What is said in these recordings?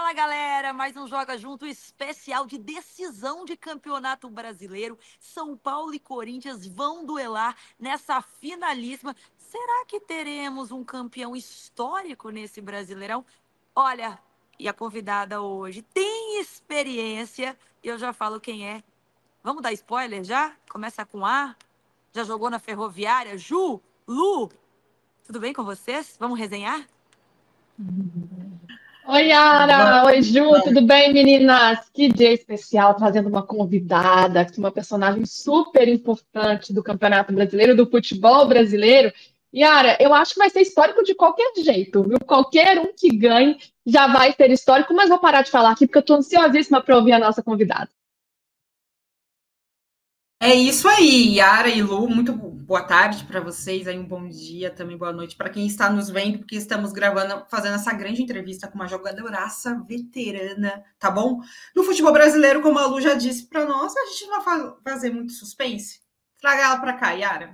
Fala, galera! Mais um Joga Junto especial de decisão de Campeonato Brasileiro. São Paulo e Corinthians vão duelar nessa finalíssima. Será que teremos um campeão histórico nesse Brasileirão? Olha, e a convidada hoje tem experiência, e eu já falo quem é. Vamos dar spoiler já? Começa com A. Já jogou na Ferroviária? Ju, Lu, tudo bem com vocês? Vamos resenhar? Oi, Yara! Oi, Ju! Tudo bem, meninas? Que dia especial, trazendo uma convidada, uma personagem super importante do Campeonato Brasileiro, do futebol brasileiro. Yara, eu acho que vai ser histórico de qualquer jeito, viu? Qualquer um que ganhe já vai ser histórico, mas vou parar de falar aqui porque eu estou ansiosíssima para ouvir a nossa convidada. É isso aí, Yara e Lu, muito boa tarde para vocês, aí um bom dia, também boa noite para quem está nos vendo, porque estamos gravando, fazendo essa grande entrevista com uma jogadoraça veterana, tá bom? No futebol brasileiro, como a Lu já disse para nós, a gente não vai fazer muito suspense. Traga ela para cá, Yara.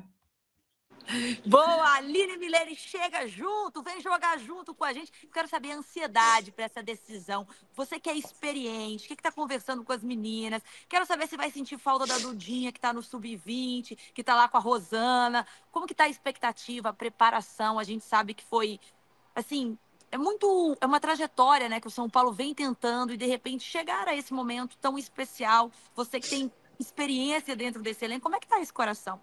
Boa, Aline Milene, chega junto, vem jogar junto com a gente. Quero saber a ansiedade para essa decisão. Você que é experiente, que está conversando com as meninas. Quero saber se vai sentir falta da Dudinha, que está no Sub-20, que está lá com a Rosana. Como que está a expectativa, a preparação? A gente sabe que foi, assim, é uma trajetória, né, que o São Paulo vem tentando e de repente chegar a esse momento tão especial. Você que tem experiência dentro desse elenco, como é que está esse coração?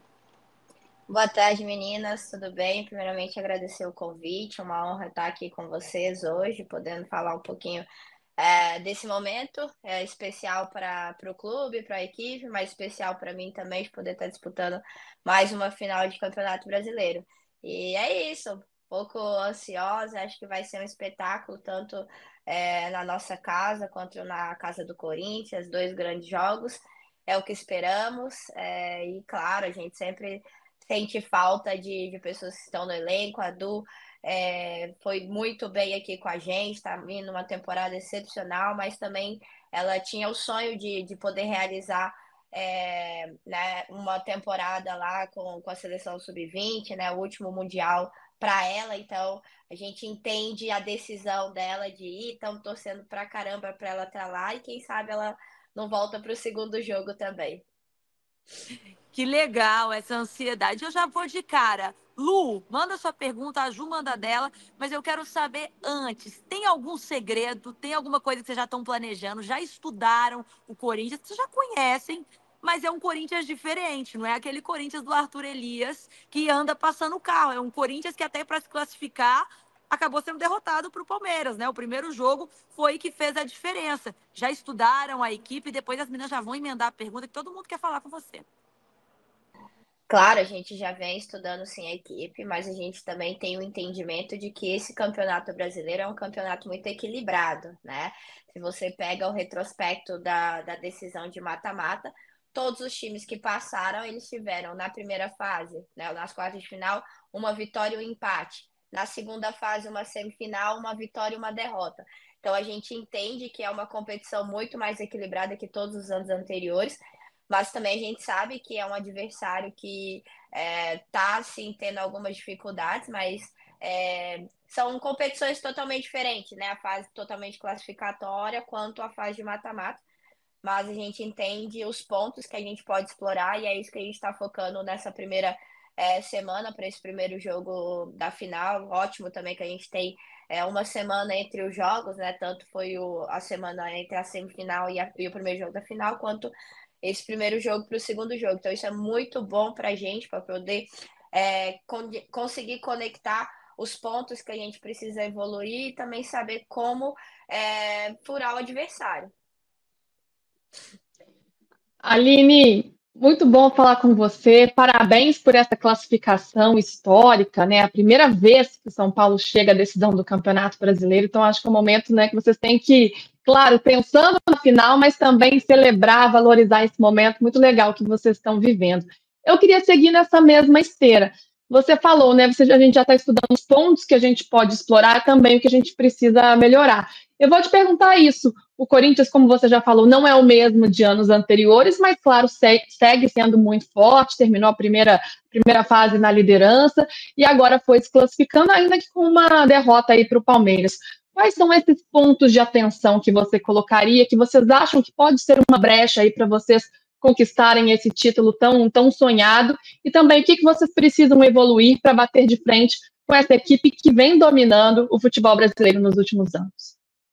Boa tarde, meninas, tudo bem? Primeiramente, agradecer o convite, uma honra estar aqui com vocês hoje, podendo falar um pouquinho desse momento especial para o clube, para a equipe, mas especial para mim também, de poder estar disputando mais uma final de Campeonato Brasileiro. E é isso, um pouco ansiosa, acho que vai ser um espetáculo, tanto na nossa casa quanto na casa do Corinthians, dois grandes jogos, é o que esperamos, e claro, a gente sempre sente falta de pessoas que estão no elenco. A Du foi muito bem aqui com a gente, está vindo uma temporada excepcional, mas também ela tinha o sonho de poder realizar né, uma temporada lá com a seleção sub-20, né, o último Mundial para ela, então a gente entende a decisão dela de ir, estamos torcendo pra caramba para ela estar lá e quem sabe ela não volta para o segundo jogo também. Que legal essa ansiedade. Eu já vou de cara. Lu, manda sua pergunta, a Ju manda dela, mas eu quero saber antes, tem algum segredo, tem alguma coisa que vocês já estão planejando, já estudaram o Corinthians, vocês já conhecem, mas é um Corinthians diferente, não é aquele Corinthians do Arthur Elias que anda passando o carro, é um Corinthians que até para se classificar acabou sendo derrotado para o Palmeiras, né? O primeiro jogo foi que fez a diferença. Já estudaram a equipe, depois as meninas já vão emendar a pergunta que todo mundo quer falar com você. Claro, a gente já vem estudando sim a equipe, mas a gente também tem o entendimento de que esse campeonato brasileiro é um campeonato muito equilibrado, né? Se você pega o retrospecto da decisão de mata-mata, todos os times que passaram, eles tiveram na primeira fase, né, nas quartas de final, uma vitória e um empate. Na segunda fase, uma semifinal, uma vitória e uma derrota. Então a gente entende que é uma competição muito mais equilibrada que todos os anos anteriores, mas também a gente sabe que é um adversário que está, sim, tendo algumas dificuldades, mas são competições totalmente diferentes, né? A fase totalmente classificatória quanto a fase de mata-mata, mas a gente entende os pontos que a gente pode explorar e é isso que a gente está focando nessa primeira semana para esse primeiro jogo da final. Ótimo também que a gente tem uma semana entre os jogos, né? Tanto foi a semana entre a semifinal e o primeiro jogo da final, quanto esse primeiro jogo para o segundo jogo. Então, isso é muito bom para a gente, para poder conseguir conectar os pontos que a gente precisa evoluir e também saber como furar o adversário. Aline, muito bom falar com você. Parabéns por essa classificação histórica, né? A primeira vez que o São Paulo chega à decisão do Campeonato Brasileiro. Então, acho que é um momento, né, que vocês têm que, claro, pensando na final, mas também celebrar, valorizar esse momento muito legal que vocês estão vivendo. Eu queria seguir nessa mesma esteira. Você falou, né? A gente já está estudando os pontos que a gente pode explorar, também o que a gente precisa melhorar. Eu vou te perguntar isso. O Corinthians, como você já falou, não é o mesmo de anos anteriores, mas, claro, segue sendo muito forte, terminou a primeira fase na liderança e agora foi se classificando, ainda que com uma derrota aí para o Palmeiras. Quais são esses pontos de atenção que você colocaria, que vocês acham que pode ser uma brecha aí para vocês conquistarem esse título tão sonhado? E também o que vocês precisam evoluir para bater de frente com essa equipe que vem dominando o futebol brasileiro nos últimos anos?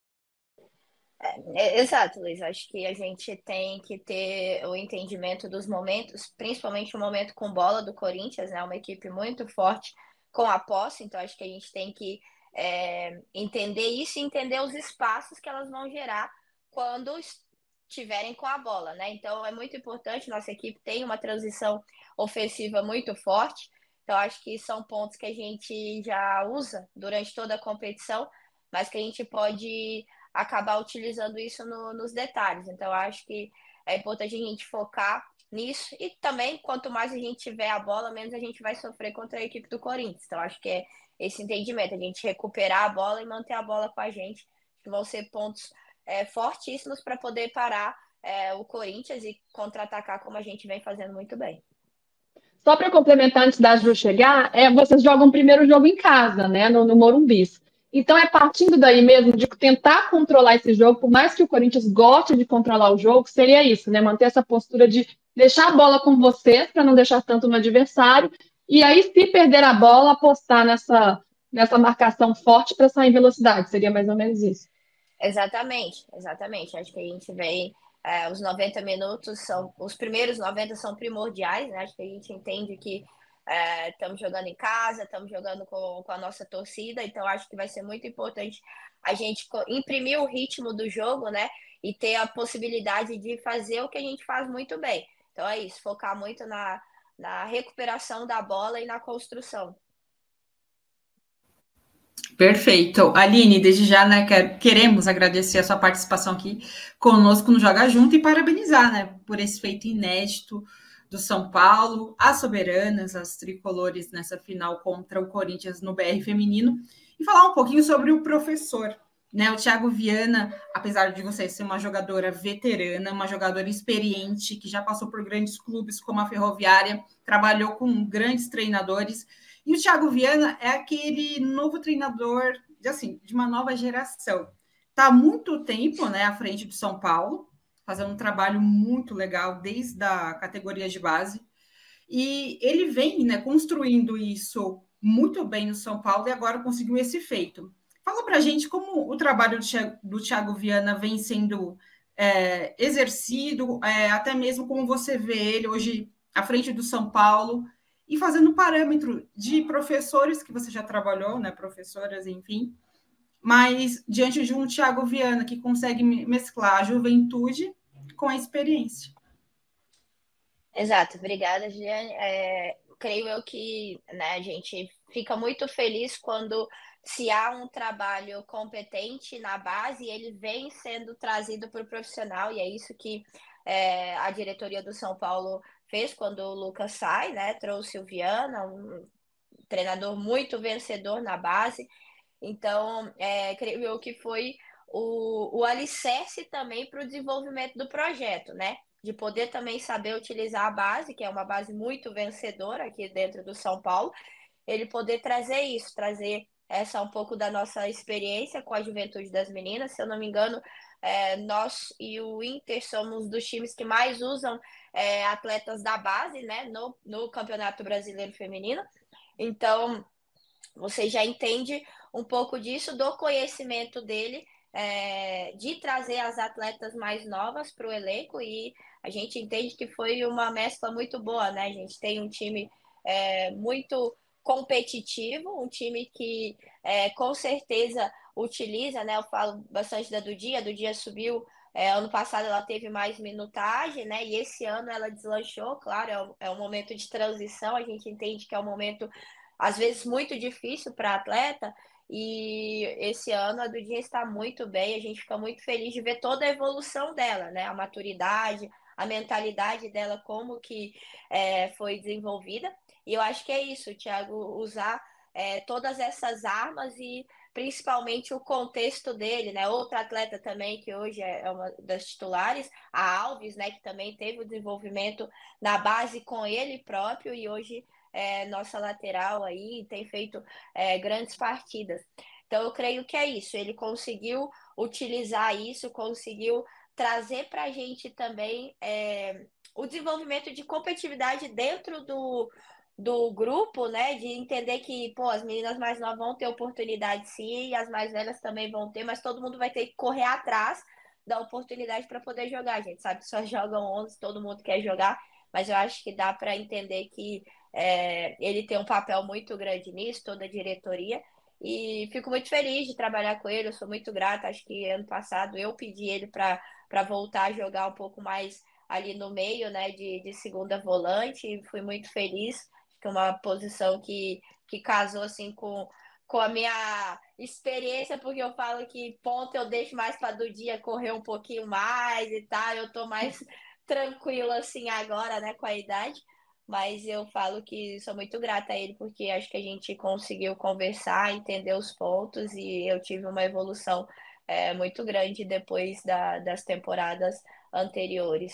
Exato, Luiz. Acho que a gente tem que ter o entendimento dos momentos, principalmente o momento com bola do Corinthians, né? Uma equipe muito forte com a posse, então acho que a gente tem que entender isso e entender os espaços que elas vão gerar quando estiverem com a bola, né? Então é muito importante, nossa equipe tem uma transição ofensiva muito forte, então acho que são pontos que a gente já usa durante toda a competição, mas que a gente pode acabar utilizando isso nos detalhes. Então, acho que é importante a gente focar nisso e também, quanto mais a gente tiver a bola, menos a gente vai sofrer contra a equipe do Corinthians. Então, acho que é esse entendimento, a gente recuperar a bola e manter a bola com a gente, que vão ser pontos fortíssimos para poder parar o Corinthians e contra-atacar como a gente vem fazendo muito bem. Só para complementar antes da Ju chegar, vocês jogam o primeiro jogo em casa, né, no Morumbi. Então é partindo daí mesmo de tentar controlar esse jogo, por mais que o Corinthians goste de controlar o jogo, seria isso, né? Manter essa postura de deixar a bola com vocês para não deixar tanto no adversário, e aí, se perder a bola, apostar nessa marcação forte para sair em velocidade. Seria mais ou menos isso. Exatamente, exatamente. Acho que a gente vem. Os 90 minutos são. Os primeiros 90 são primordiais, né? Acho que a gente entende que estamos jogando em casa, estamos jogando com a nossa torcida, então acho que vai ser muito importante a gente imprimir o ritmo do jogo, né? E ter a possibilidade de fazer o que a gente faz muito bem. Então é isso, focar muito na recuperação da bola e na construção. Perfeito. Aline, desde já, né, queremos agradecer a sua participação aqui conosco no Joga Junto e parabenizar, né, por esse feito inédito do São Paulo, as soberanas, as tricolores nessa final contra o Corinthians no BR feminino, e falar um pouquinho sobre o professor, né, o Thiago Viana, apesar de você ser uma jogadora veterana, uma jogadora experiente, que já passou por grandes clubes como a Ferroviária, trabalhou com grandes treinadores. E o Thiago Viana é aquele novo treinador de uma nova geração. Está há muito tempo, né, à frente do São Paulo, fazendo um trabalho muito legal desde a categoria de base. E ele vem, né, construindo isso muito bem no São Paulo e agora conseguiu esse feito. Fala para a gente como o trabalho do Thiago Viana vem sendo exercido, até mesmo como você vê ele hoje à frente do São Paulo, e fazendo parâmetro de professores que você já trabalhou, né, professoras, enfim, mas diante de um Thiago Viana que consegue mesclar a juventude com a experiência. Exato, obrigada, Giane. Creio eu que, né, a gente fica muito feliz quando se há um trabalho competente na base e ele vem sendo trazido para o profissional, e é isso que a diretoria do São Paulo fez quando o Lucas sai, né? Trouxe o Viana, um treinador muito vencedor na base. Então, creio eu que foi o alicerce também para o desenvolvimento do projeto, né? De poder também saber utilizar a base, que é uma base muito vencedora aqui dentro do São Paulo, ele poder trazer isso, trazer essa um pouco da nossa experiência com a juventude das meninas. Se eu não me engano, nós e o Inter somos dos times que mais usam atletas da base, né, no Campeonato Brasileiro Feminino. Então, você já entende um pouco disso, do conhecimento dele, de trazer as atletas mais novas para o elenco, e a gente entende que foi uma mescla muito boa, né? A gente tem um time muito competitivo, um time que com certeza utiliza, né? Eu falo bastante da Dudinha, a Dudinha subiu, ano passado ela teve mais minutagem, né? E esse ano ela deslanchou, claro, é um momento de transição, a gente entende que é um momento às vezes muito difícil para a atleta, e esse ano a Dudinha está muito bem, a gente fica muito feliz de ver toda a evolução dela, né? A maturidade, a mentalidade dela, como que foi desenvolvida. E eu acho que é isso, Thiago, usar todas essas armas e principalmente o contexto dele, né? Outra atleta também que hoje é uma das titulares, a Alves, né? Que também teve o desenvolvimento na base com ele próprio e hoje nossa lateral aí tem feito grandes partidas. Então, eu creio que é isso. Ele conseguiu utilizar isso, conseguiu trazer para a gente também o desenvolvimento de competitividade dentro do grupo, né? De entender que, pô, as meninas mais novas vão ter oportunidade sim, e as mais velhas também vão ter, mas todo mundo vai ter que correr atrás da oportunidade para poder jogar. A gente sabe que só jogam 11, todo mundo quer jogar, mas eu acho que dá para entender que ele tem um papel muito grande nisso, toda a diretoria. E fico muito feliz de trabalhar com ele, eu sou muito grata. Acho que ano passado eu pedi ele para voltar a jogar um pouco mais ali no meio, né, de segunda volante, e fui muito feliz, que é uma posição que casou assim com a minha experiência, porque eu falo que ponto eu deixo mais para do dia correr um pouquinho mais e tal, eu tô mais tranquila assim agora, né, com a idade. Mas eu falo que sou muito grata a ele, porque acho que a gente conseguiu conversar, entender os pontos, e eu tive uma evolução muito grande depois das temporadas anteriores.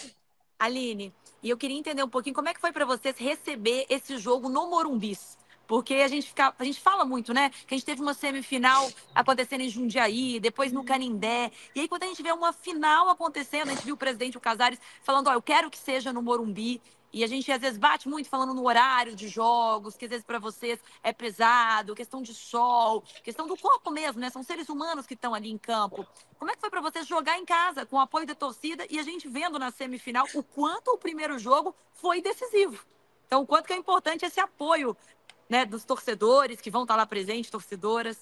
Aline, e eu queria entender um pouquinho como é que foi para vocês receber esse jogo no Morumbi. Porque a gente fala muito, né? Que a gente teve uma semifinal acontecendo em Jundiaí, depois no Canindé. E aí, quando a gente vê uma final acontecendo, a gente viu o presidente o Casares falando: ó, eu quero que seja no Morumbi. E a gente às vezes bate muito falando no horário de jogos, que às vezes para vocês é pesado, questão de sol, questão do corpo mesmo, né? São seres humanos que estão ali em campo. Como é que foi para vocês jogar em casa com o apoio da torcida e a gente vendo na semifinal o quanto o primeiro jogo foi decisivo? Então, o quanto que é importante esse apoio, né, dos torcedores que vão estar lá presentes, torcedoras.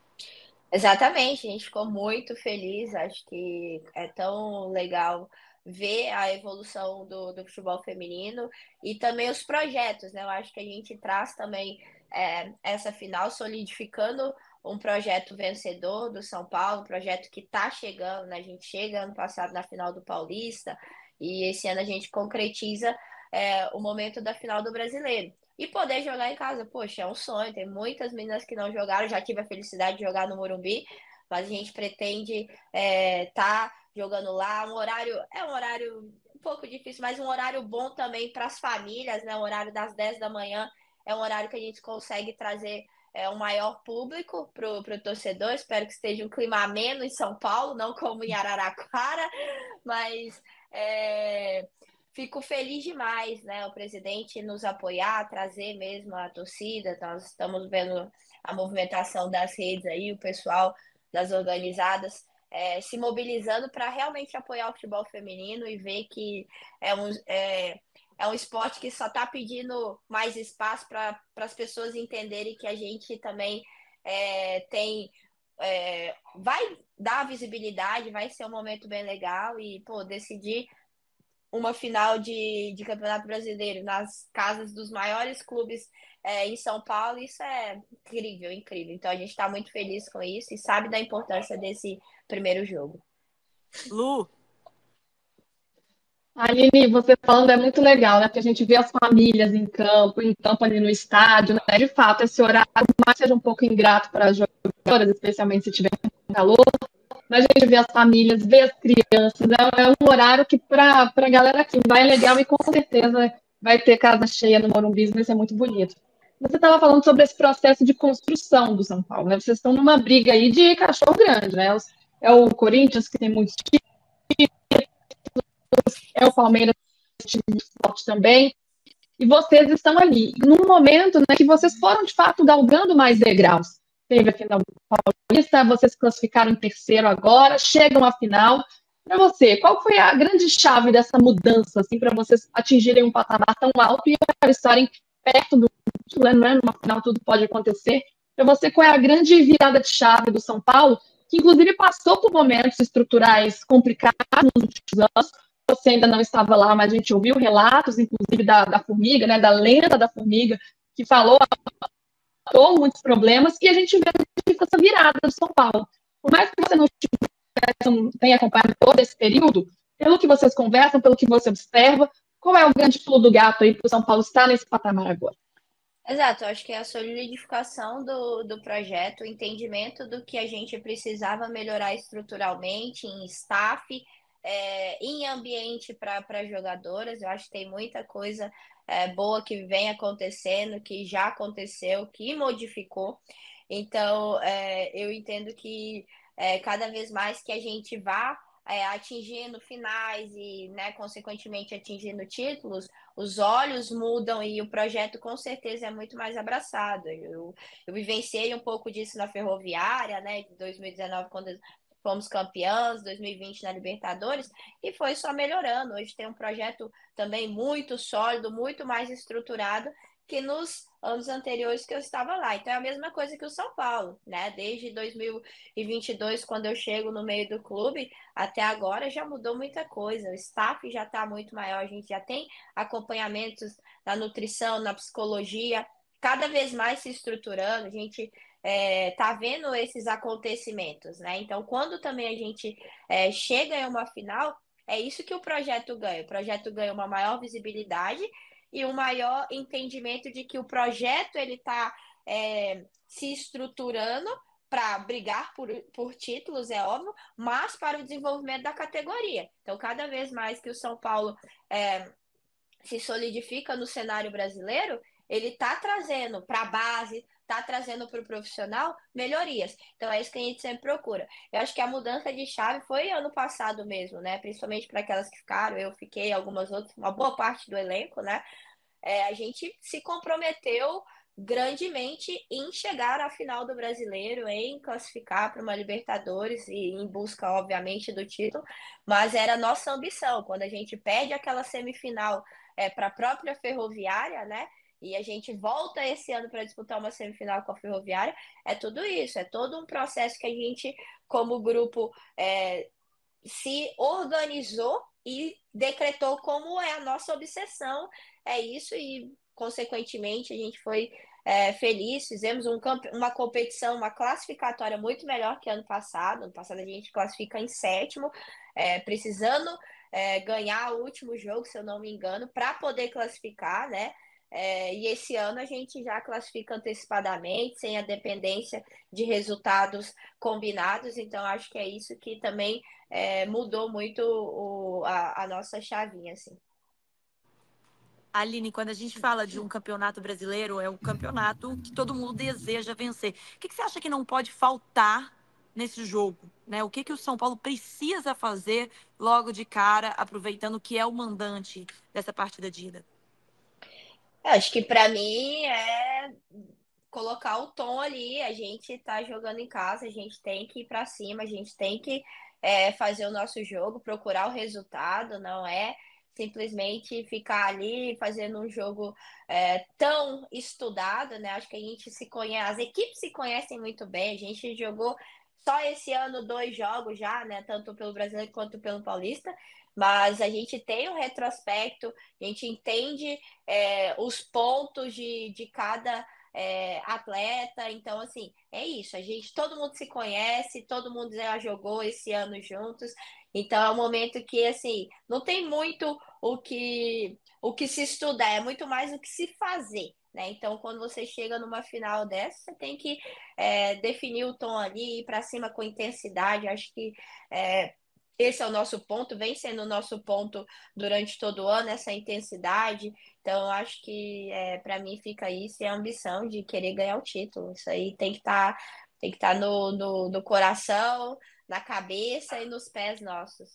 Exatamente, a gente ficou muito feliz. Acho que é tão legal ver a evolução do futebol feminino e também os projetos, né? Eu acho que a gente traz também essa final solidificando um projeto vencedor do São Paulo, um projeto que está chegando, né? A gente chega ano passado na final do Paulista e esse ano a gente concretiza o momento da final do Brasileiro. E poder jogar em casa, poxa, é um sonho. Tem muitas meninas que não jogaram, já tive a felicidade de jogar no Morumbi, mas a gente pretende tá jogando lá. É um horário um pouco difícil, mas um horário bom também para as famílias, né? O horário das 10 da manhã é um horário que a gente consegue trazer um maior público para o torcedor. Espero que esteja um clima ameno em São Paulo, não como em Araraquara, mas fico feliz demais, né? O presidente nos apoiar, trazer mesmo a torcida. Nós estamos vendo a movimentação das redes aí, o pessoal das organizadas se mobilizando para realmente apoiar o futebol feminino e ver que é um esporte que só está pedindo mais espaço para as pessoas entenderem que a gente também vai dar visibilidade, vai ser um momento bem legal e, pô, decidir uma final de Campeonato Brasileiro nas casas dos maiores clubes em São Paulo, isso é incrível, incrível. Então a gente está muito feliz com isso e sabe da importância desse primeiro jogo. Lu. Aline, você falando é muito legal, né? Porque a gente vê as famílias em campo ali no estádio, né? De fato, esse horário, por mais que seja um pouco ingrato para as jogadoras, especialmente se tiver calor, mas a gente vê as famílias, vê as crianças, é um horário que para a galera que vai é legal e com certeza vai ter casa cheia no Morumbi, vai ser muito bonito. Você estava falando sobre esse processo de construção do São Paulo, né? Vocês estão numa briga aí de cachorro grande, né? É o Corinthians que tem muitos títulos, é o Palmeiras que tem muito forte também, e vocês estão ali, num momento, né, que vocês foram, de fato, galgando mais degraus. Teve a final do Paulista, vocês classificaram em terceiro agora, chegam à final. Para você, qual foi a grande chave dessa mudança, assim, para vocês atingirem um patamar tão alto e estarem perto do título, né? Numa final tudo pode acontecer. Para você, qual é a grande virada de chave do São Paulo, que inclusive passou por momentos estruturais complicados nos últimos anos? Você ainda não estava lá, mas a gente ouviu relatos, inclusive, da Formiga, né, da lenda da Formiga, que falou muitos problemas, e a gente vê essa virada do São Paulo. Por mais que você não tenha acompanhado todo esse período, pelo que vocês conversam, pelo que você observa, qual é o grande pulo do gato aí para o São Paulo estar nesse patamar agora? Exato, eu acho que é a solidificação do projeto, o entendimento do que a gente precisava melhorar estruturalmente, em staff, em ambiente para jogadoras. Eu acho que tem muita coisa boa que vem acontecendo, que já aconteceu, que modificou. Então, eu entendo que cada vez mais que a gente vá atingindo finais e, né, consequentemente atingindo títulos, os olhos mudam e o projeto com certeza é muito mais abraçado. Eu vivenciei um pouco disso na Ferroviária, né, de 2019, quando fomos campeãs, 2020 na Libertadores, e foi só melhorando. Hoje tem um projeto também muito sólido, muito mais estruturado que nos anos anteriores que eu estava lá. Então é a mesma coisa que o São Paulo, né? Desde 2022, quando eu chego no meio do clube, até agora já mudou muita coisa. O staff já está muito maior, a gente já tem acompanhamentos na nutrição, na psicologia, cada vez mais se estruturando, a gente tá vendo esses acontecimentos, né? Então, quando também a gente chega em uma final, é isso que o projeto ganha. O projeto ganha uma maior visibilidade e um maior entendimento de que o projeto ele está se estruturando para brigar por títulos, é óbvio, mas para o desenvolvimento da categoria. Então, cada vez mais que o São Paulo se solidifica no cenário brasileiro, ele está trazendo para a base, está trazendo para o profissional melhorias. Então é isso que a gente sempre procura. Eu acho que a mudança de chave foi ano passado mesmo, né? Principalmente para aquelas que ficaram, eu fiquei, algumas outras, uma boa parte do elenco, né? A gente se comprometeu grandemente em chegar à final do Brasileiro, em classificar para uma Libertadores e em busca, obviamente, do título, mas era a nossa ambição. Quando a gente perde aquela semifinal para a própria Ferroviária, né? E a gente volta esse ano para disputar uma semifinal com a Ferroviária, é tudo isso, é todo um processo que a gente, como grupo, se organizou e decretou como é a nossa obsessão, é isso, e consequentemente a gente foi feliz, fizemos uma competição, uma classificatória muito melhor que ano passado. Ano passado a gente classifica em sétimo, precisando ganhar o último jogo, se eu não me engano, para poder classificar, né? E esse ano a gente já classifica antecipadamente, sem a dependência de resultados combinados, então acho que é isso que também mudou muito a nossa chavinha, assim. Aline, quando a gente fala de um campeonato brasileiro, é um campeonato que todo mundo deseja vencer. O que você acha que não pode faltar nesse jogo? Né? O que o São Paulo precisa fazer logo de cara, aproveitando que é o mandante dessa partida de ida? Eu acho que para mim é colocar o tom ali. A gente tá jogando em casa, a gente tem que ir para cima, a gente tem que fazer o nosso jogo, procurar o resultado, não é simplesmente ficar ali fazendo um jogo tão estudado, né? Acho que a gente se conhece, as equipes se conhecem muito bem, a gente jogou só esse ano 2 jogos já, né? Tanto pelo Brasileiro quanto pelo Paulista, mas a gente tem um retrospecto, a gente entende os pontos de cada atleta. Então, assim, é isso. Todo mundo se conhece, todo mundo já jogou esse ano juntos. Então, é um momento que, assim, não tem muito o que se estudar, é muito mais o que se fazer, né? Então, quando você chega numa final dessa, você tem que definir o tom ali, ir para cima com intensidade. Acho que esse é o nosso ponto, vem sendo o nosso ponto durante todo o ano, essa intensidade. Então, acho que para mim fica isso e a ambição de querer ganhar o título. Isso aí tem que tá no coração, na cabeça e nos pés nossos.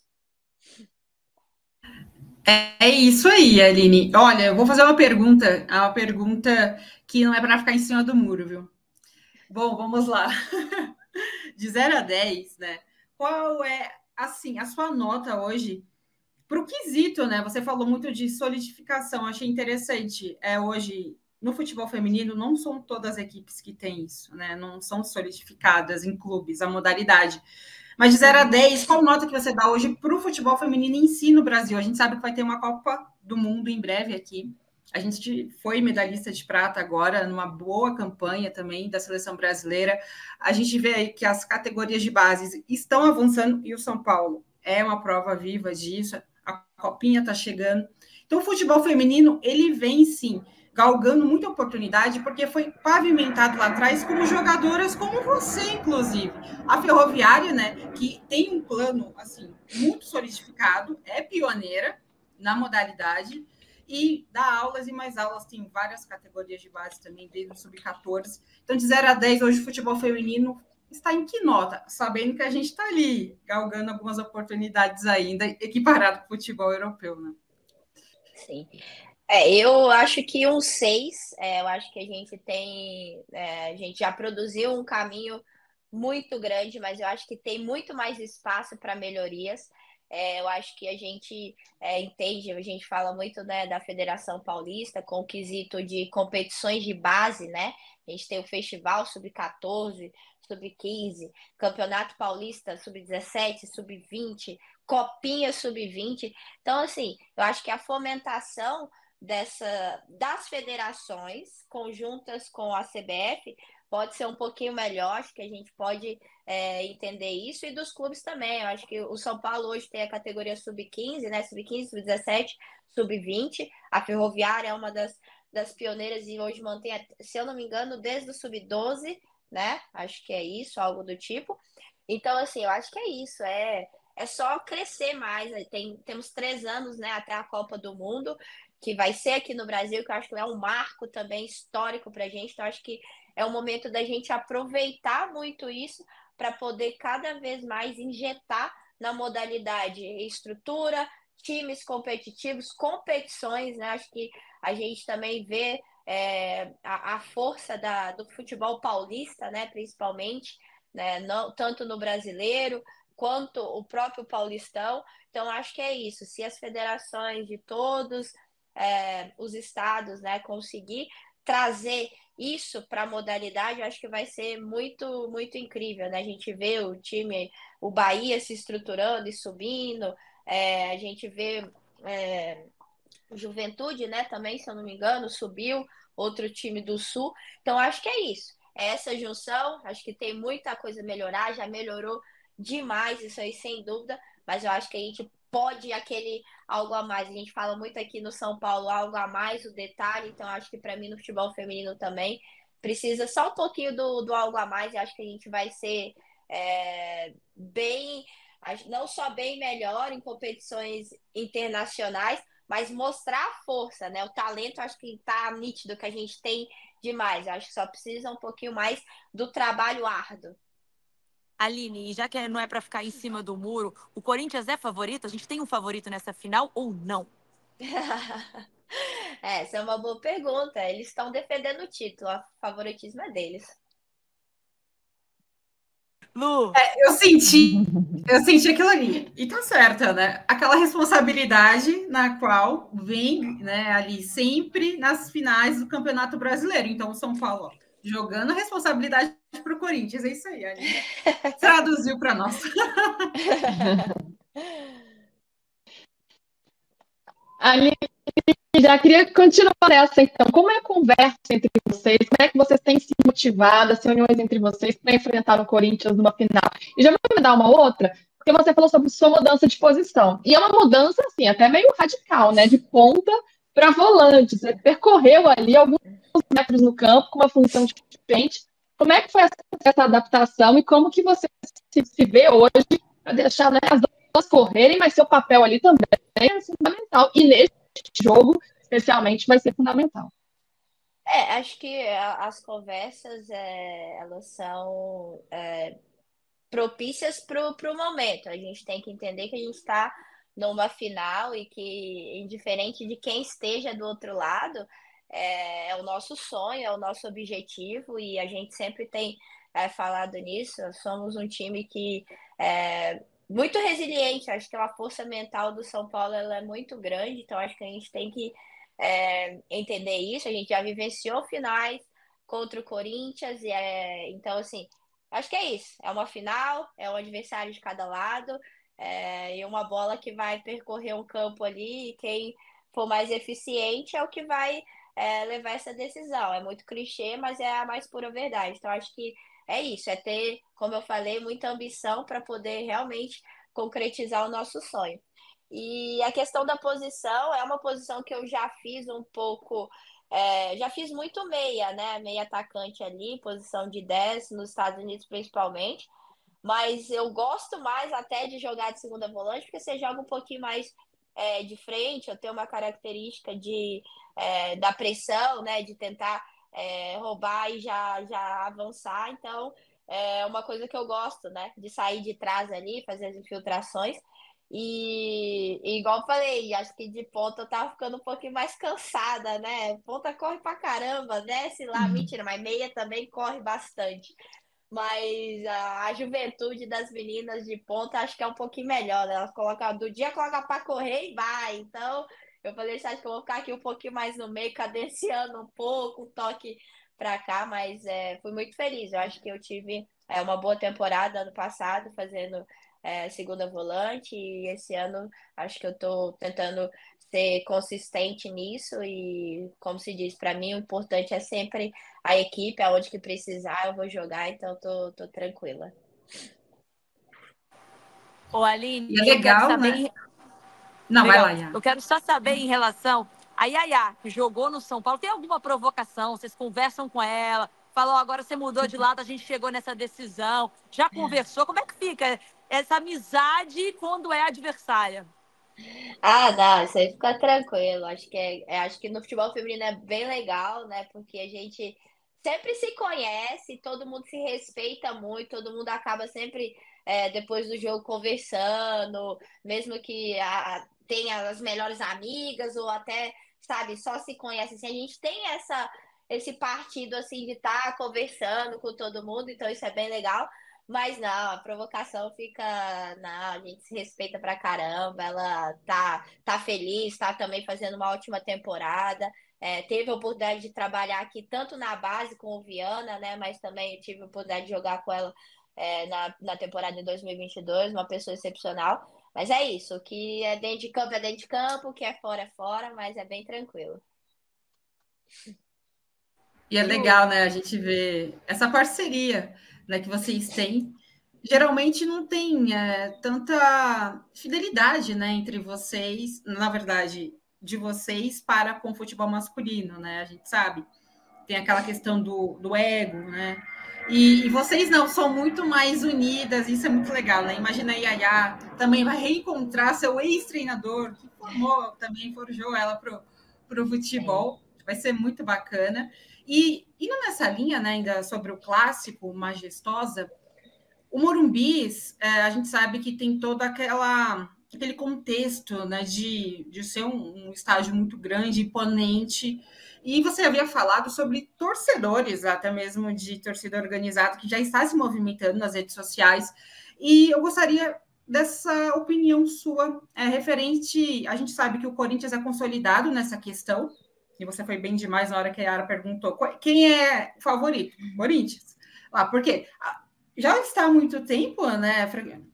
É isso aí, Aline. Olha, eu vou fazer uma pergunta que não é para ficar em cima do muro, viu? Bom, vamos lá. De 0 a 10, né? Qual é, assim, a sua nota hoje para o quesito, né? Você falou muito de solidificação, achei interessante. Hoje, no futebol feminino, não são todas as equipes que têm isso, né? Não são solidificadas em clubes, a modalidade. Mas de 0 a 10, qual nota que você dá hoje para o futebol feminino em si no Brasil? A gente sabe que vai ter uma Copa do Mundo em breve aqui. A gente foi medalhista de prata agora, numa boa campanha também da seleção brasileira. A gente vê aí que as categorias de base estão avançando e o São Paulo é uma prova viva disso. A Copinha está chegando. Então, o futebol feminino, ele vem, sim, galgando muita oportunidade, porque foi pavimentado lá atrás como jogadoras como você, inclusive. A Ferroviária, né, que tem um plano, assim, muito solidificado, é pioneira na modalidade. e dá aulas e mais aulas, tem várias categorias de base também, desde o sub-14. Então, de 0 a 10, hoje o futebol feminino está em que nota? Sabendo que a gente está ali, galgando algumas oportunidades ainda, equiparado com o futebol europeu, né? Sim. Eu acho que um 6, eu acho que a gente tem, a gente já produziu um caminho muito grande, mas eu acho que tem muito mais espaço para melhorias. Eu acho que a gente entende, a gente fala muito, né, da Federação Paulista com o quesito de competições de base, né? A gente tem o Festival Sub-14, Sub-15, Campeonato Paulista Sub-17, Sub-20, Copinha Sub-20. Então, assim, eu acho que a fomentação das federações conjuntas com a CBF pode ser um pouquinho melhor, acho que a gente pode entender isso, e dos clubes também. Eu acho que o São Paulo hoje tem a categoria sub-15, né? Sub-15, sub-17, sub-20. A Ferroviária é uma das pioneiras e hoje mantém, se eu não me engano, desde o sub-12, né? Acho que é isso, algo do tipo. Então, assim, eu acho que é isso, é só crescer mais. Temos 3 anos, né, até a Copa do Mundo, que vai ser aqui no Brasil, que eu acho que é um marco também histórico para a gente. Então, acho que é o momento da gente aproveitar muito isso para poder cada vez mais injetar na modalidade estrutura, times competitivos, competições, né? Acho que a gente também vê a força do futebol paulista, né, principalmente, né, não, tanto no brasileiro quanto o próprio Paulistão. Então, acho que é isso. Se as federações de todos os estados, né, conseguir trazer isso para a modalidade, eu acho que vai ser muito, muito incrível, né? A gente vê o time, o Bahia se estruturando e subindo, a gente vê Juventude, né, também, se eu não me engano, subiu, outro time do Sul. Então, acho que é isso. É essa junção, acho que tem muita coisa a melhorar, já melhorou demais isso aí, sem dúvida, mas eu acho que a gente pode aquele algo a mais. A gente fala muito aqui no São Paulo, algo a mais, o detalhe, então acho que para mim no futebol feminino também precisa só um pouquinho do algo a mais, e acho que a gente vai ser bem, não só bem melhor em competições internacionais, mas mostrar a força, né? O talento, acho que tá nítido que a gente tem demais. Acho que só precisa um pouquinho mais do trabalho árduo. Aline, e já que não é para ficar em cima do muro, o Corinthians é favorito? A gente tem um favorito nessa final ou não? Essa é uma boa pergunta. Eles estão defendendo o título, o favoritismo é deles. Lu? Eu senti aquilo ali. E tá certa, né? Aquela responsabilidade na qual vem, né, ali sempre nas finais do Campeonato Brasileiro. Então, o São Paulo, ó, jogando a responsabilidade para o Corinthians. É isso aí, ali. Traduziu para nós. Ali, já queria continuar essa, então. Como é a conversa entre vocês? Como é que vocês têm se motivado, as reuniões entre vocês para enfrentar o Corinthians numa final? E já vou me dar uma outra, porque você falou sobre sua mudança de posição. E é uma mudança, assim, até meio radical, né? De ponta para volante. Você percorreu ali alguns metros no campo com uma função diferente. Como é que foi essa adaptação e como que você se vê hoje para deixar, né, as duas correrem, mas seu papel ali também é fundamental. E nesse jogo, especialmente, vai ser fundamental. Acho que as conversas, elas são propícias para o momento. A gente tem que entender que a gente está numa final e que, indiferente de quem esteja do outro lado, é o nosso sonho, é o nosso objetivo, e a gente sempre tem falado nisso. Somos um time que é muito resiliente. Acho que a força mental do São Paulo ela é muito grande, então acho que a gente tem que entender isso. A gente já vivenciou finais contra o Corinthians, então, assim, acho que é isso. É uma final, é um adversário de cada lado, e uma bola que vai percorrer um campo ali, e quem for mais eficiente é o que vai levar essa decisão. É muito clichê, mas é a mais pura verdade. Então, acho que é isso, é ter, como eu falei, muita ambição para poder realmente concretizar o nosso sonho. E a questão da posição é uma posição que eu já fiz um pouco. Já fiz muito meia, né? Meia atacante ali, posição de 10 nos Estados Unidos principalmente. Mas eu gosto mais até de jogar de segunda volante, porque você joga um pouquinho mais de frente, eu tenho uma característica da pressão, né, de tentar roubar e já avançar. Então, é uma coisa que eu gosto, né, de sair de trás ali, fazer as infiltrações. E igual eu falei, acho que de ponta eu tava ficando um pouquinho mais cansada, né? Ponta corre pra caramba, desce lá, mentira, mas meia também corre bastante. Mas a juventude das meninas de ponta acho que é um pouquinho melhor, né? Elas colocam, do dia coloca pra correr e vai. Então, eu falei, acho que eu vou ficar aqui um pouquinho mais no meio, cadenciando um pouco, um toque pra cá, mas fui muito feliz. Eu acho que eu tive uma boa temporada ano passado, fazendo segunda volante, e esse ano acho que eu tô tentando ser consistente nisso, e como se diz, para mim o importante é sempre a equipe, aonde que precisar eu vou jogar, então tô tranquila. Ô, Aline, E é eu quero legal, saber. né? Não, vai Legal. lá, Iá. Eu quero só saber em relação a Yaya, que jogou no São Paulo. Tem alguma provocação? Vocês conversam com ela? Falou, agora você mudou de lado, a gente chegou nessa decisão. Já conversou? Como é que fica essa amizade quando é adversária? Ah, não, isso aí fica tranquilo. Acho que acho que no futebol feminino é bem legal, né? Porque a gente sempre se conhece, todo mundo se respeita muito, todo mundo acaba sempre depois do jogo conversando, mesmo que tenha as melhores amigas ou até, sabe, só se conhece assim. A gente tem esse partido assim de estar conversando com todo mundo, então isso é bem legal. Mas não, a provocação fica. Não, a gente se respeita pra caramba. Ela tá feliz, tá também fazendo uma ótima temporada. Teve a oportunidade de trabalhar aqui tanto na base com o Viana, né? Mas também eu tive a oportunidade de jogar com ela na temporada de 2022, uma pessoa excepcional. Mas é isso, o que é dentro de campo, o que é fora, mas é bem tranquilo. E é Ju, legal, né, a gente ver essa parceria, né, que vocês têm. Geralmente não tem tanta fidelidade, né, entre vocês, na verdade, de vocês para com o futebol masculino, né? A gente sabe, tem aquela questão do ego, né? E vocês não, são muito mais unidas, isso é muito legal, né? Imagina a Yaya também vai reencontrar seu ex-treinador, que formou, também forjou ela para o Sim. futebol, vai ser muito bacana. E indo nessa linha, né, ainda sobre o clássico Majestosa, o Morumbi, a gente sabe que tem todo aquele contexto, né, de ser um estádio muito grande, imponente. E você havia falado sobre torcedores, até mesmo de torcida organizada, que já está se movimentando nas redes sociais. E eu gostaria dessa opinião sua, referente. A gente sabe que o Corinthians é consolidado nessa questão, e você foi bem demais na hora que a Yara perguntou quem é o favorito? Corinthians. Por quê? Já está há muito tempo, né?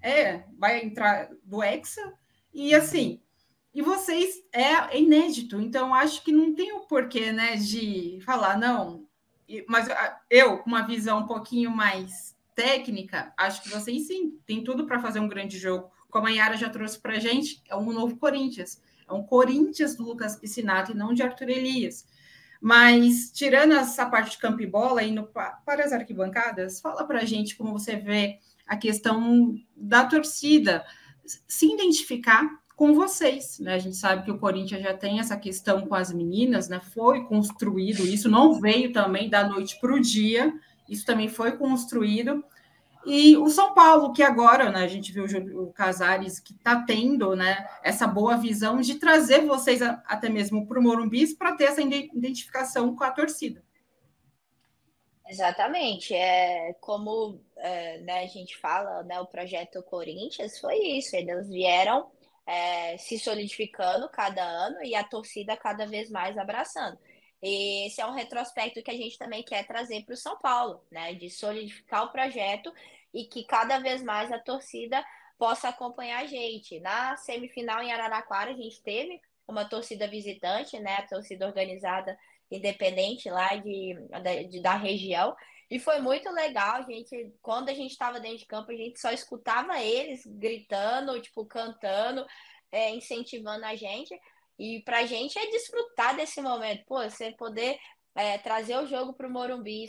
Vai entrar do Hexa, e assim, e vocês é inédito, então acho que não tem o porquê, né, de falar, não, mas eu, com uma visão um pouquinho mais técnica, acho que vocês sim, tem tudo para fazer um grande jogo. Como a Yara já trouxe para a gente, é um novo Corinthians. É um Corinthians do Lucas Piscinato e não de Arthur Elias. Mas, tirando essa parte de campo e bola, indo para as arquibancadas, fala para a gente como você vê a questão da torcida se identificar com vocês, né? A gente sabe que o Corinthians já tem essa questão com as meninas, né? Foi construído isso, não veio também da noite para o dia, isso também foi construído. E o São Paulo, que agora, né, a gente viu o Casares, que está tendo, né, essa boa visão de trazer vocês até mesmo para o Morumbi para ter essa identificação com a torcida. Exatamente. Como né, a gente fala, né, o projeto Corinthians foi isso. Eles vieram se solidificando cada ano e a torcida cada vez mais abraçando. E esse é um retrospecto que a gente também quer trazer para o São Paulo, né, de solidificar o projeto e que cada vez mais a torcida possa acompanhar a gente. Na semifinal em Araraquara, a gente teve uma torcida visitante, né, a torcida organizada independente lá da região. E foi muito legal, gente. Quando a gente estava dentro de campo, a gente só escutava eles gritando, tipo, cantando, incentivando a gente. E pra gente é desfrutar desse momento. Pô, você poder trazer o jogo pro Morumbi,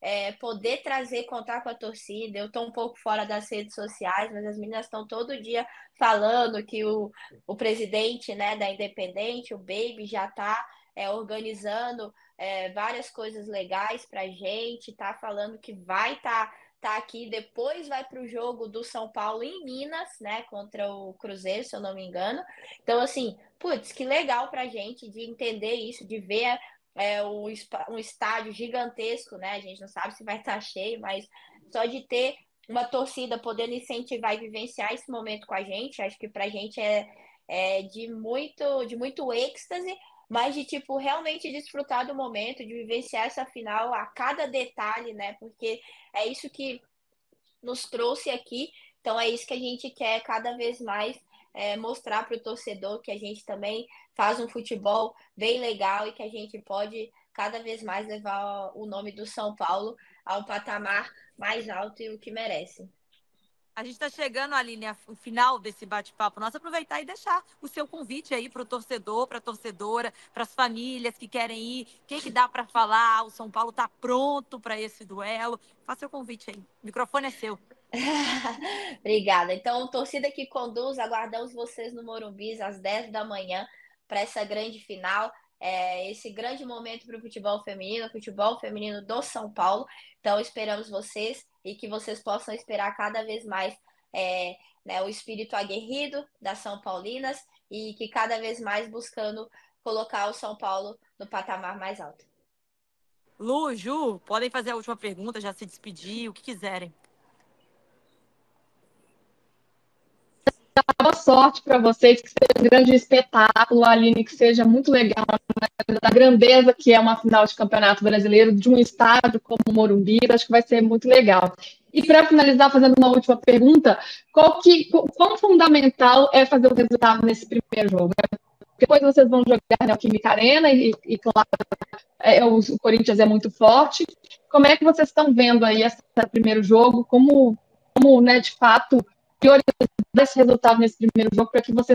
poder trazer, contar com a torcida. Eu estou um pouco fora das redes sociais, mas as meninas estão todo dia falando que o presidente, né, da Independente, o Baby, já está organizando várias coisas legais para a gente, tá falando que vai tá aqui, depois vai para o jogo do São Paulo em Minas, né, contra o Cruzeiro, se eu não me engano. Então, assim, putz, que legal para a gente de entender isso, de ver um estádio gigantesco, né? A gente não sabe se vai estar cheio, mas só de ter uma torcida podendo incentivar e vivenciar esse momento com a gente, acho que para a gente é de muito êxtase, mas de tipo realmente desfrutar do momento, de vivenciar essa final a cada detalhe, né? Porque é isso que nos trouxe aqui, então é isso que a gente quer cada vez mais mostrar para o torcedor, que a gente também faz um futebol bem legal e que a gente pode cada vez mais levar o nome do São Paulo ao patamar mais alto e o que merece. A gente está chegando, Aline, ao final desse bate-papo. Nossa, aproveitar e deixar o seu convite aí para o torcedor, para a torcedora, para as famílias que querem ir. O que dá para falar? O São Paulo está pronto para esse duelo. Faça seu convite aí. O microfone é seu. Obrigada. Então, torcida que conduz, aguardamos vocês no Morumbi às 10 da manhã para essa grande final, esse grande momento para o futebol feminino do São Paulo. Então, esperamos vocês e que vocês possam esperar cada vez mais né, o espírito aguerrido das São Paulinas e que cada vez mais buscando colocar o São Paulo no patamar mais alto. Lu, Ju, podem fazer a última pergunta, já se despedir, o que quiserem. Boa sorte para vocês, que seja um grande espetáculo, Aline, que seja muito legal, né, da grandeza que é uma final de campeonato brasileiro, de um estádio como o Morumbi, acho que vai ser muito legal. E para finalizar, fazendo uma última pergunta, quão fundamental é fazer o resultado nesse primeiro jogo? Depois vocês vão jogar na Neoquímica Arena e claro, o Corinthians é muito forte. Como é que vocês estão vendo aí esse primeiro jogo? Como né, de fato, priorizar esse resultado nesse primeiro jogo para que você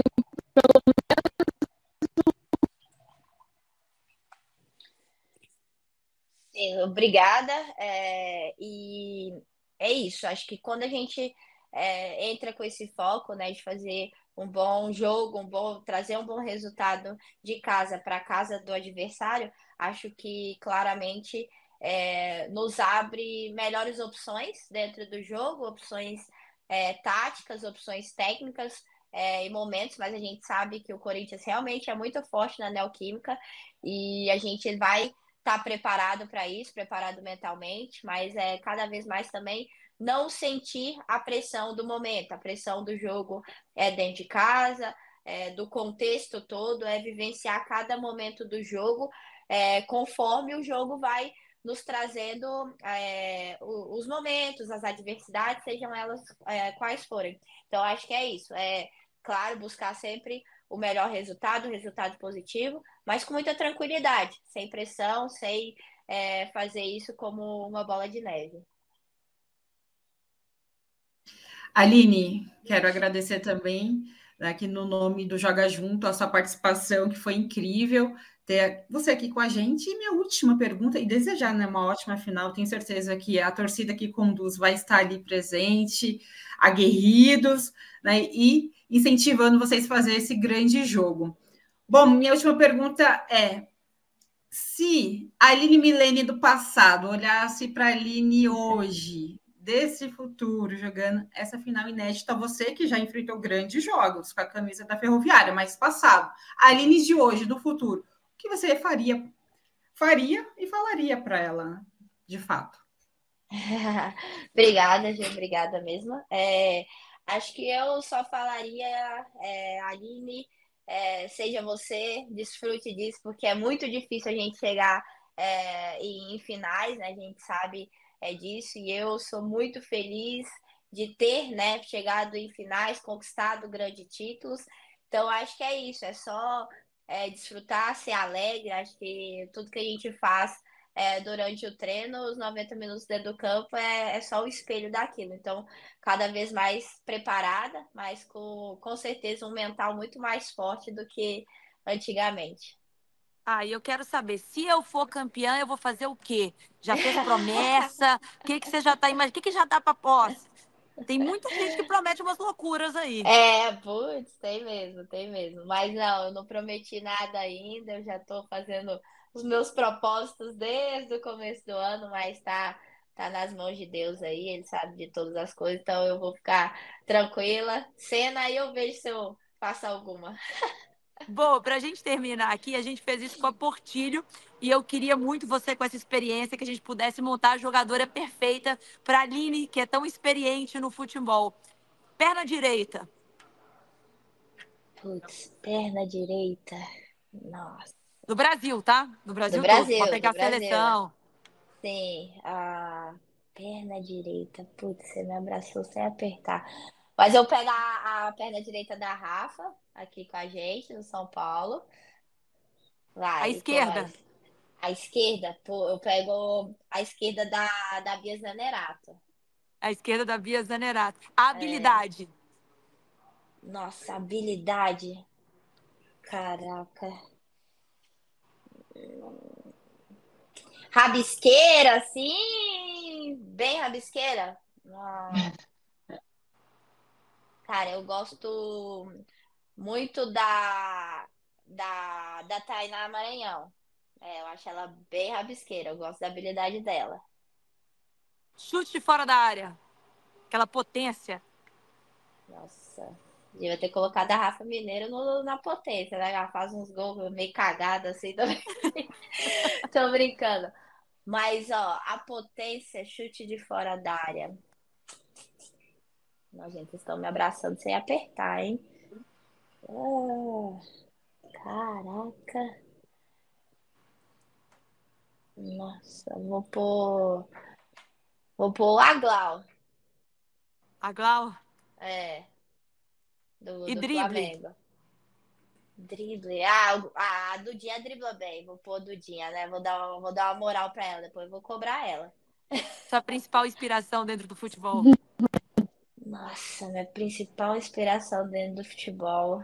Sim, obrigada. E é isso. Acho que quando a gente entra com esse foco, né, de fazer um bom jogo, trazer um bom resultado de casa para casa do adversário, acho que claramente nos abre melhores opções dentro do jogo, opções táticas, opções técnicas. Em momentos, mas a gente sabe que o Corinthians realmente é muito forte na Neoquímica e a gente vai preparado para isso, preparado mentalmente, mas cada vez mais também não sentir a pressão do momento, a pressão do jogo dentro de casa, do contexto todo, vivenciar cada momento do jogo conforme o jogo vai nos trazendo os momentos, as adversidades, sejam elas quais forem. Então, acho que é isso. Claro, buscar sempre o melhor resultado, o resultado positivo, mas com muita tranquilidade, sem pressão, sem fazer isso como uma bola de neve. Aline, quero agradecer também, aqui no nome do Joga Junto, a sua participação, que foi incrível ter você aqui com a gente. E minha última pergunta, e desejar, né, uma ótima final, tenho certeza que a torcida que conduz vai estar ali presente, aguerridos, né, e incentivando vocês a fazer esse grande jogo. Bom, minha última pergunta é: se a Aline Milene do passado olhasse para a Aline hoje, desse futuro, jogando essa final inédita, você que já enfrentou grandes jogos com a camisa da Ferroviária, mas passado, a Aline de hoje, do futuro, o que você faria e falaria para ela, de fato? Obrigada, Gê, obrigada mesmo. Acho que eu só falaria, Aline, seja você, desfrute disso, porque é muito difícil a gente chegar em finais, né? A gente sabe disso, e eu sou muito feliz de ter, né, chegado em finais, conquistado grandes títulos. Então, acho que é isso, é só desfrutar, ser alegre. Acho que tudo que a gente faz durante o treino, os 90 minutos dentro do campo é só o espelho daquilo. Então, cada vez mais preparada, mas com certeza um mental muito mais forte do que antigamente. Eu quero saber, se eu for campeã, eu vou fazer o quê? Já fez promessa? O que você já tá imaginando? O que já tá pra posse? Tem muita gente que promete umas loucuras aí. Putz, tem mesmo, tem mesmo. Mas não, eu não prometi nada ainda, eu já tô fazendo os meus propósitos desde o começo do ano, mas tá nas mãos de Deus aí, ele sabe de todas as coisas, então eu vou ficar tranquila. Cena aí eu vejo se eu faço alguma. Bom, pra gente terminar aqui, a gente fez isso com a Portilho e eu queria muito você com essa experiência, que a gente pudesse montar a jogadora perfeita pra Aline, que é tão experiente no futebol. Perna direita. Putz, perna direita. Nossa. Do Brasil, tá? Do Do Brasil todo. Pode Brasil, pegar do a Brasil. seleção. Sim, a perna direita. Putz, você me abraçou sem apertar. Mas eu pego a perna direita da Rafa, aqui com a gente, no São Paulo. A Vai, quem esquerda. mais? A esquerda, pô, eu pego a esquerda da Bia Zanerato. A esquerda da Bia Zanerato. A É, habilidade. nossa, habilidade. Caraca. Rabisqueira, assim, bem rabisqueira. Ah, cara, eu gosto muito da Tainá Maranhão. Eu acho ela bem rabisqueira, eu gosto da habilidade dela. Chute de fora da área. Aquela potência. Nossa, devia ter colocado a Rafa Mineiro na potência, né? Ela faz uns gols meio cagada assim também. Tô brincando. Mas, ó, a potência, chute de fora da área. Não, gente, vocês estão me abraçando sem apertar, hein? Ah, caraca. Nossa, vou pôr o Aglau. A Glau. É, do, E do drible. Flamengo. Drible. A Dudinha dribla bem. Vou pôr a Dudinha, né? Vou dar uma moral pra ela. Depois vou cobrar ela. Sua principal inspiração dentro do futebol. Nossa, minha principal inspiração dentro do futebol.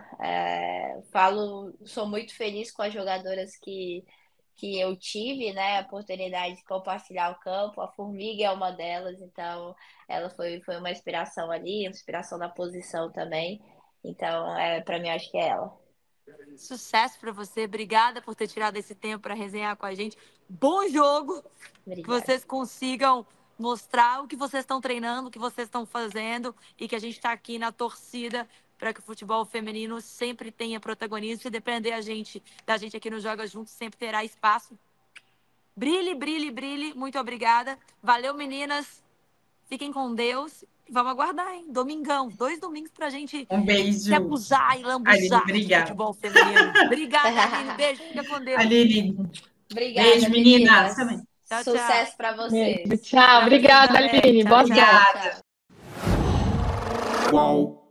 Sou muito feliz com as jogadoras que eu tive, né? A oportunidade de compartilhar o campo. A Formiga é uma delas, então ela foi uma inspiração ali, uma inspiração na posição também. Então, para mim, acho que é ela. Sucesso pra você. Obrigada por ter tirado esse tempo para resenhar com a gente. Bom jogo. Que Obrigada. vocês consigam mostrar o que vocês estão treinando, o que vocês estão fazendo e que a gente está aqui na torcida para que o futebol feminino sempre tenha protagonismo. Se depender da gente aqui no Joga Juntos, sempre terá espaço. Brilhe, brilhe, brilhe. Muito obrigada. Valeu, meninas. Fiquem com Deus. Vamos aguardar, hein? Domingão. 2 domingos pra gente Um se beijo. abusar e Aline, lambuzar de obrigada. futebol feminino. Obrigada, Aline. Beijo. Fica com Deus. Aline, Obrigada, beijo, meninas. meninas. Também. Tchau, tchau. Sucesso para vocês. Tchau, Pra você obrigada, também. Aline. Tchau, Boa tchau. sorte. Tchau, tchau. Obrigada. Qual?